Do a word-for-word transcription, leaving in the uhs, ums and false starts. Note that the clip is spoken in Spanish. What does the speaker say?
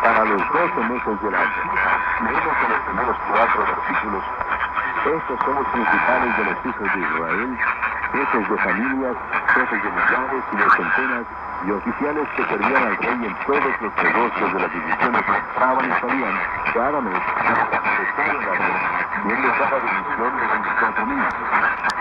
para los doce meses del año. Leemos en los primeros cuatro versículos. Estos son los principales de los hijos de Israel, jefes de familias, jefes de millares y de centenas, y oficiales que servían al rey en todos los negocios de las divisiones que entraban y salían cada mes hasta que estaba en la red, y él les daba división de veinticuatro mil.